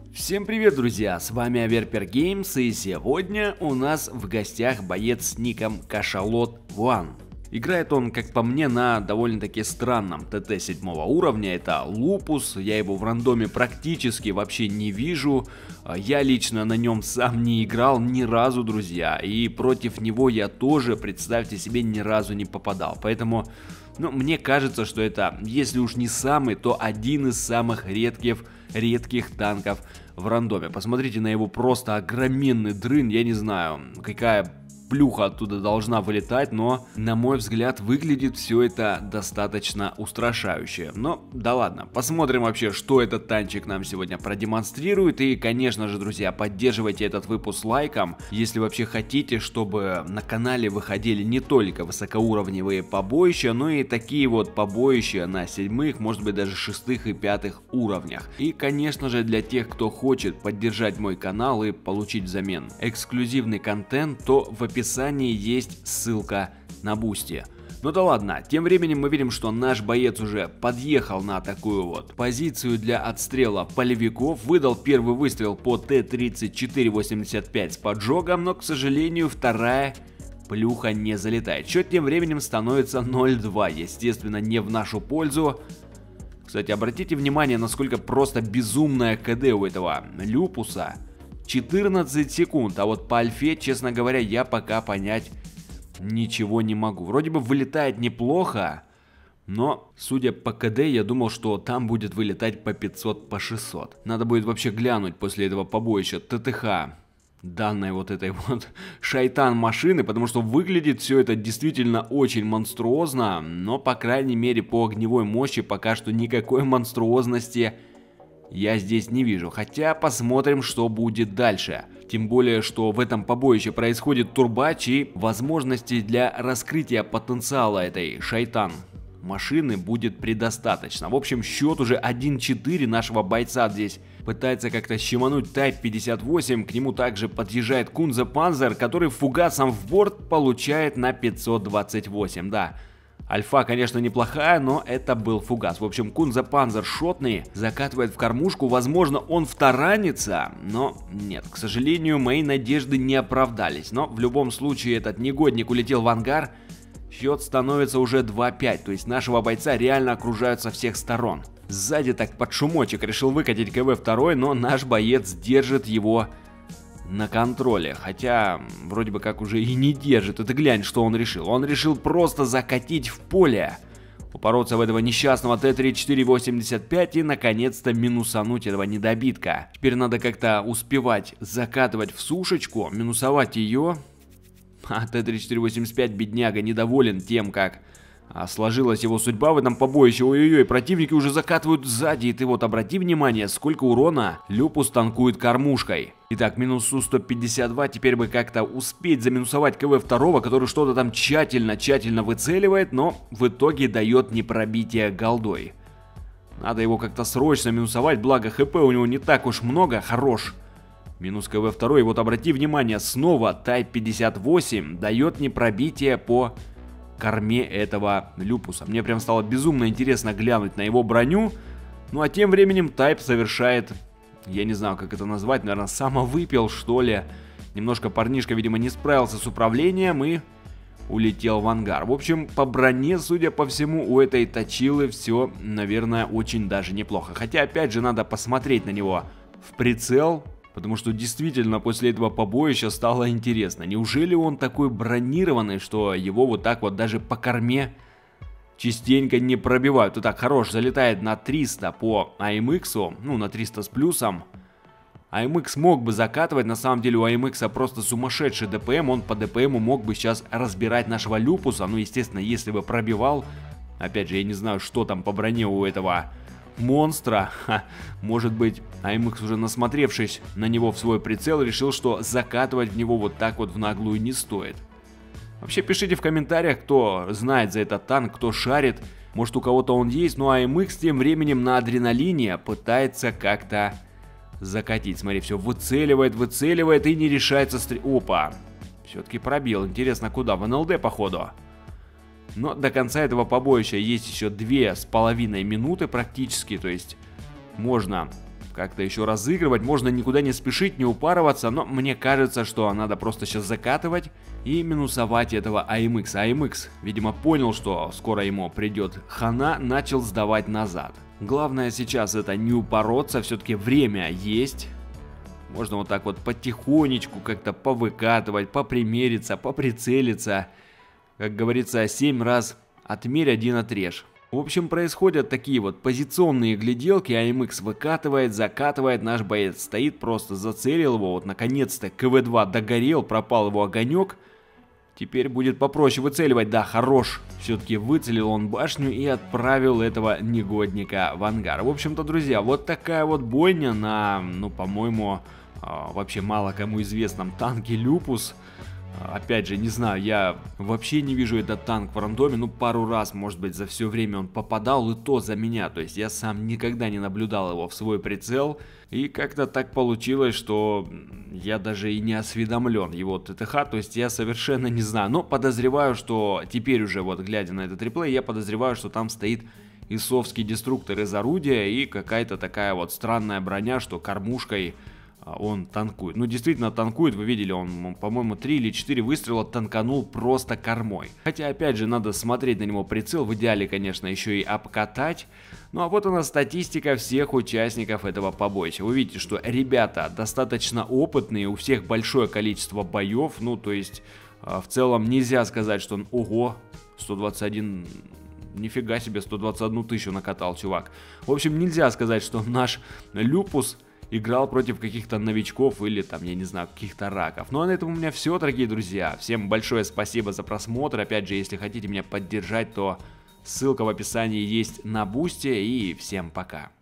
Всем привет, друзья, с вами Аверпер Геймс, и сегодня у нас в гостях боец с ником Кашалот One. Играет он, как по мне, на довольно-таки странном ТТ 7 уровня, это Лупус, я его в рандоме практически вообще не вижу, я лично на нем сам не играл ни разу, друзья, и против него я тоже, представьте себе, ни разу не попадал, поэтому... Ну, мне кажется, что это, если уж не самый, то один из самых редких танков в рандоме. Посмотрите на его просто огроменный дрын, я не знаю, какая плюха оттуда должна вылетать, но, на мой взгляд, выглядит все это достаточно устрашающе. Но, да ладно, посмотрим вообще, что этот танчик нам сегодня продемонстрирует. И, конечно же, друзья, поддерживайте этот выпуск лайком, если вообще хотите, чтобы на канале выходили не только высокоуровневые побоища, но и такие вот побоища на 7-х, может быть даже 6-х и 5-х уровнях. И, конечно же, для тех, кто хочет поддержать мой канал и получить взамен эксклюзивный контент, то в описании есть ссылка на Бусти. Ну да ладно, тем временем мы видим, что наш боец уже подъехал на такую вот позицию для отстрела полевиков, выдал первый выстрел по Т-34-85 с поджогом, но, к сожалению, вторая плюха не залетает. Счет тем временем становится 0-2, естественно, не в нашу пользу. Кстати, обратите внимание, насколько просто безумная КД у этого Люпуса. 14 секунд, а вот по альфе, честно говоря, я пока понять ничего не могу. Вроде бы вылетает неплохо, но, судя по КД, я думал, что там будет вылетать по 500, по 600. Надо будет вообще глянуть после этого побоища ТТХ данной вот этой вот шайтан машины, потому что выглядит все это действительно очень монструозно, но, по крайней мере, по огневой мощи пока что никакой монструозности я здесь не вижу, хотя посмотрим, что будет дальше. Тем более, что в этом побоище происходит турбач, и возможностей для раскрытия потенциала этой шайтан машины будет предостаточно. В общем, счет уже 1-4, нашего бойца здесь пытается как-то щемануть Type 58, к нему также подъезжает Кунзе Панзер, который фугасом в борт получает на 528, да. Альфа, конечно, неплохая, но это был фугас. В общем, Кунзе Панзер шотный, закатывает в кормушку. Возможно, он втаранится, но нет, к сожалению, мои надежды не оправдались. Но в любом случае этот негодник улетел в ангар. Счет становится уже 2-5, то есть нашего бойца реально окружают со всех сторон. Сзади так под шумочек решил выкатить КВ-2, но наш боец держит его на контроле, хотя вроде бы как уже и не держит. Это глянь, что он решил. Он решил просто закатить в поле, упороться в этого несчастного Т-34-85 и наконец-то минусануть этого недобитка. Теперь надо как-то успевать закатывать в сушечку, минусовать ее. А Т-34-85 бедняга недоволен тем, как сложилась его судьба в этом побоище. Ой-ой-ой, противники уже закатывают сзади. И ты вот обрати внимание, сколько урона Люпус танкует кормушкой. Итак, минус Су-152, теперь бы как-то успеть заминусовать КВ-2, который что-то там тщательно выцеливает, но в итоге дает непробитие голдой. Надо его как-то срочно минусовать, благо ХП у него не так уж много, хорош. Минус КВ-2, и вот обрати внимание, снова Type 58 дает непробитие по корме этого Люпуса. Мне прям стало безумно интересно глянуть на его броню. Ну а тем временем Type совершает... Я не знаю, как это назвать, наверное, самовыпил, что ли. Немножко парнишка, видимо, не справился с управлением и улетел в ангар. В общем, по броне, судя по всему, у этой точилы все, наверное, очень даже неплохо. Хотя, опять же, надо посмотреть на него в прицел, потому что действительно после этого побоища стало интересно. Неужели он такой бронированный, что его вот так вот даже по корме частенько не пробивают? Итак, хорош, залетает на 300 по АМХ, ну на 300 с плюсом. АМХ мог бы закатывать, на самом деле у АМХ просто сумасшедший ДПМ, он по ДПМу мог бы сейчас разбирать нашего Люпуса, ну естественно, если бы пробивал. Опять же, я не знаю, что там по броне у этого монстра. Может быть, АМХ, уже насмотревшись на него в свой прицел, решил, что закатывать в него вот так вот в наглую не стоит. Вообще пишите в комментариях, кто знает за этот танк, кто шарит. Может, у кого-то он есть, ну а АМХ тем временем на адреналине пытается как-то закатить. Смотри, все выцеливает и не решается стрелять. Опа, все-таки пробил. Интересно, куда? В НЛД, походу. Но до конца этого побоища есть еще 2,5 минуты практически, то есть можно в как-то еще разыгрывать. Можно никуда не спешить, не упарываться, но мне кажется, что надо просто сейчас закатывать и минусовать этого АМХ. АМХ, видимо, понял, что скоро ему придет хана, начал сдавать назад. Главное сейчас это не упороться, все-таки время есть. Можно вот так вот потихонечку как-то повыкатывать, попримериться, поприцелиться. Как говорится, 7 раз отмерь, 1 отрежь. В общем, происходят такие вот позиционные гляделки, АМХ выкатывает, закатывает, наш боец стоит, просто зацелил его, вот наконец-то КВ-2 догорел, пропал его огонек. Теперь будет попроще выцеливать, да, хорош, все-таки выцелил он башню и отправил этого негодника в ангар. В общем-то, друзья, вот такая вот бойня на, ну, по-моему, вообще мало кому известном танке Люпус. Опять же, не знаю, я вообще не вижу этот танк в рандоме, ну пару раз, может быть, за все время он попадал, и то за меня, то есть я сам никогда не наблюдал его в свой прицел, и как-то так получилось, что я даже и не осведомлен его ТТХ, то есть я совершенно не знаю, но подозреваю, что теперь уже вот глядя на этот реплей, я подозреваю, что там стоит ИСовский деструктор из орудия и какая-то такая вот странная броня, что кормушкой он танкует. Ну, действительно танкует, вы видели, он, по-моему, 3 или 4 выстрела танканул просто кормой. Хотя, опять же, надо смотреть на него прицел, в идеале, конечно, еще и обкатать. Ну, а вот у нас статистика всех участников этого побоища. Вы видите, что ребята достаточно опытные, у всех большое количество боев, ну, то есть, в целом нельзя сказать, что он, ого, 121... Нифига себе, 121 тысячу накатал, чувак. В общем, нельзя сказать, что наш Люпус играл против каких-то новичков или там, я не знаю, каких-то раков. Ну а на этом у меня все, дорогие друзья. Всем большое спасибо за просмотр. Опять же, если хотите меня поддержать, то ссылка в описании есть на Бусти. И всем пока.